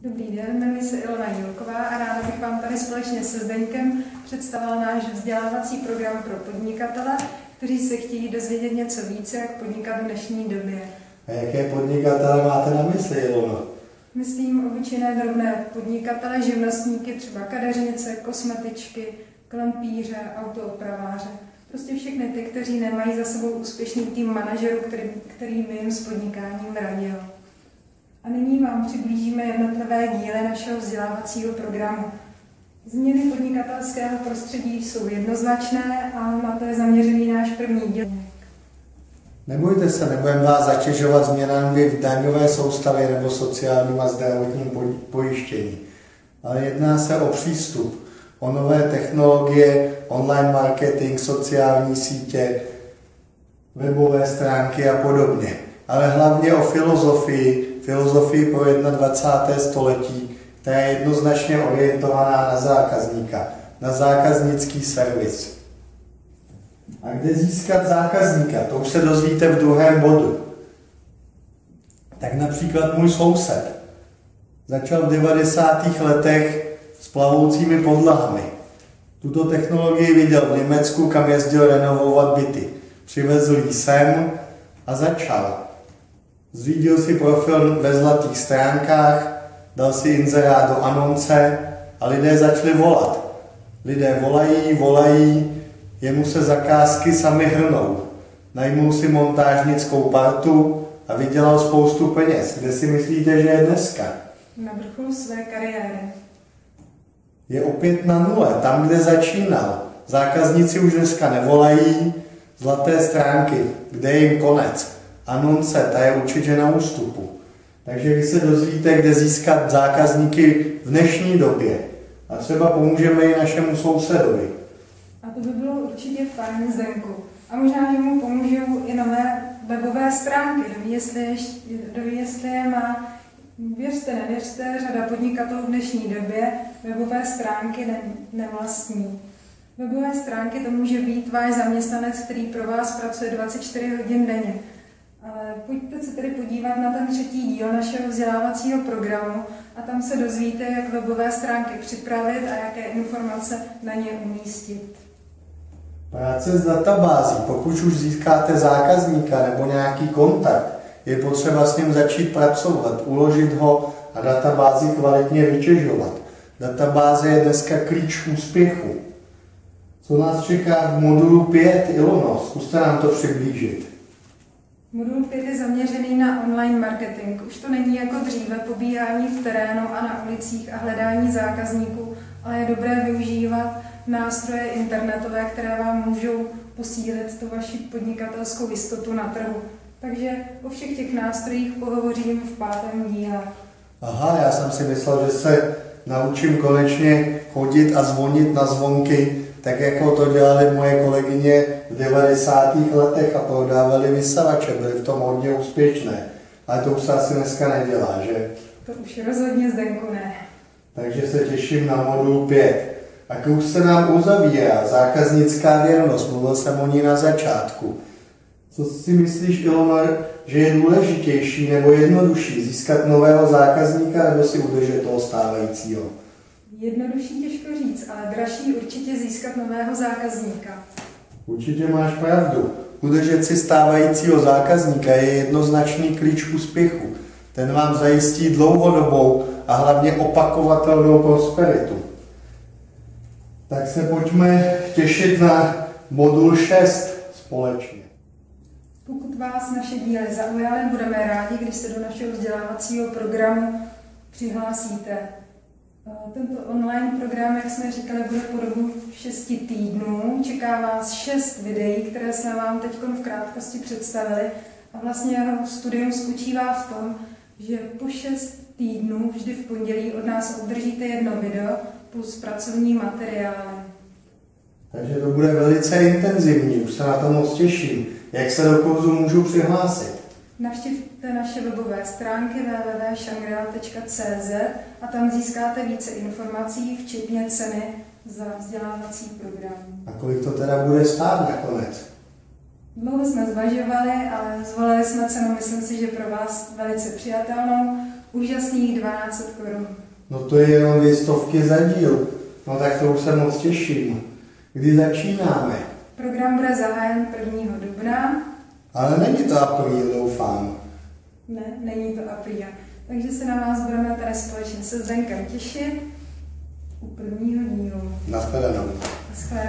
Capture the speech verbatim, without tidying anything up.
Dobrý den, jmenuji se Ilona Jílková a ráda bych vám tady společně se Zdeňkem představila náš vzdělávací program pro podnikatele, kteří se chtějí dozvědět něco více, jak podnikat v dnešní době. A jaké podnikatele máte na mysli, Ilona? Myslím obyčejné drobné podnikatele, živnostníky, třeba kadeřnice, kosmetičky, klempíře, autoopraváře. Prostě všechny ty, kteří nemají za sebou úspěšný tým manažerů, který, který by jim s podnikáním radil. A nyní vám přiblížíme jednotlivé díly našeho vzdělávacího programu. Změny podnikatelského prostředí jsou jednoznačné a na to je zaměřený náš první díl. Nebojte se, nebudeme vás zatěžovat změnami v daňové soustavě nebo sociálním a zdravotním pojištění. Ale jedná se o přístup, o nové technologie, online marketing, sociální sítě, webové stránky a podobně. Ale hlavně o filozofii, filozofii pro dvacáté první století, která je jednoznačně orientovaná na zákazníka, na zákaznický servis. A kde získat zákazníka, to už se dozvíte v druhém bodu. Tak například můj soused začal v devadesátých letech s plavoucími podlahami. Tuto technologii viděl v Německu, kam jezdil renovovat byty. Přivezl ji sem a začal. Zřídil si profil ve zlatých stránkách, dal si inzerát do anonce a lidé začali volat. Lidé volají, volají, jemu se zakázky sami hrnou. Najmul si montážnickou partu a vydělal spoustu peněz. Kde si myslíte, že je dneska? Na vrcholu své kariéry. Je opět na nule, tam, kde začínal. Zákazníci už dneska nevolají, zlaté stránky, kde je jim konec. Anonce, ta je určitě na ústupu. Takže vy se dozvíte, kde získat zákazníky v dnešní době. A třeba pomůžeme i našemu sousedovi. A to by bylo určitě fajn, Zdenku. A možná, že mu pomůžou i nové webové stránky. Doví, jestli, doví, jestli je má. Věřte, nevěřte, řada podnikatelů v dnešní době webové stránky ne, nevlastní. Webové stránky to může být váš zaměstnanec, který pro vás pracuje dvacet čtyři hodin denně. Ale pojďte se tedy podívat na ten třetí díl našeho vzdělávacího programu a tam se dozvíte, jak webové stránky připravit a jaké informace na ně umístit. Práce s databází. Pokud už získáte zákazníka nebo nějaký kontakt, je potřeba s ním začít pracovat, uložit ho a databázi kvalitně vytěžovat. Databáze je dneska klíč úspěchu. Co nás čeká v modulu pět, Ilono? Zkuste nám to přiblížit. Modul pět je zaměřený na online marketing. Už to není jako dříve pobíhání v terénu a na ulicích a hledání zákazníků, ale je dobré využívat nástroje internetové, které vám můžou posílit tu vaši podnikatelskou jistotu na trhu. Takže o všech těch nástrojích pohovořím v pátém díle. Aha, já jsem si myslel, že se naučím konečně chodit a zvonit na zvonky, tak jako to dělali moje kolegyně v devadesátých letech a prodávali vysavače, byly v tom hodně úspěšné. Ale to už se asi dneska nedělá, že? To už rozhodně, Zdenku, ne. Takže se těším na modul pět. A už se nám uzavírá zákaznická věrnost, mluvil jsem o ní na začátku. Co si myslíš, Ilona, že je důležitější nebo jednodušší získat nového zákazníka nebo si udržet toho stávajícího? Jednodušší těžko říct, ale dražší určitě získat nového zákazníka. Určitě máš pravdu. Udržet si stávajícího zákazníka je jednoznačný klíč úspěchu. Ten vám zajistí dlouhodobou a hlavně opakovatelnou prosperitu. Tak se pojďme těšit na modul šest společně. Pokud vás naše díly zaujaly, budeme rádi, když se do našeho vzdělávacího programu přihlásíte. Tento online program, jak jsme říkali, bude po dobu šesti týdnů. Čeká vás šest videí, které jsme vám teď v krátkosti představili. A vlastně jeho studium spočívá v tom, že po šest týdnů vždy v pondělí od nás obdržíte jedno video plus pracovní materiály. Takže to bude velice intenzivní, už se na to moc těším. Jak se do kurzu můžu přihlásit? Navštivte naše webové stránky w w w tečka shangri-la tečka c z a tam získáte více informací, včetně ceny za vzdělávací program. A kolik to teda bude stát nakonec? Dlouho jsme zvažovali, ale zvolili jsme cenu, myslím si, že pro vás velice přijatelnou. úžasných dvanáct set korun. No to je jenom dvě stovky za díl. No tak to už se moc těším. Kdy začínáme? Program bude zahájen prvního dubna. Ale není to apríl, doufám. Ne, není to apríl. Takže se na vás budeme tady společně se Zdenkem těšit u prvního dílu. Nashledanou. Naschledanou.